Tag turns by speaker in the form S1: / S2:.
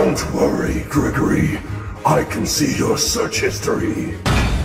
S1: Don't worry, Gregory. I can see your search history.